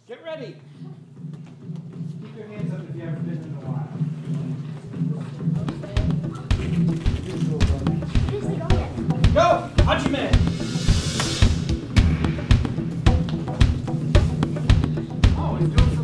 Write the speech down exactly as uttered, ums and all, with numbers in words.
Get ready. Keep your hands up if you haven't been in a while. Go! Hachi man! Oh, he's doing